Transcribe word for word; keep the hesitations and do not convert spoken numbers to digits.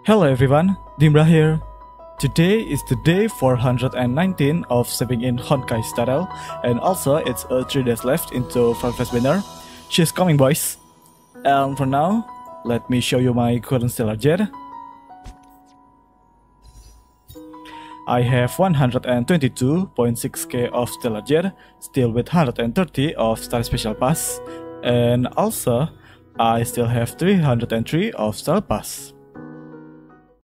Hello everyone, Dimbra here. Today is the day four hundred nineteen of saving in Honkai Star Rail, and also it's uh, three days left into Farfetch banner. She's coming, boys. And for now, let me show you my current Stellar Jet. I have one hundred twenty-two point six K of Stellar Jet, still with one hundred thirty of Star Special Pass, and also I still have three hundred three of Star Pass.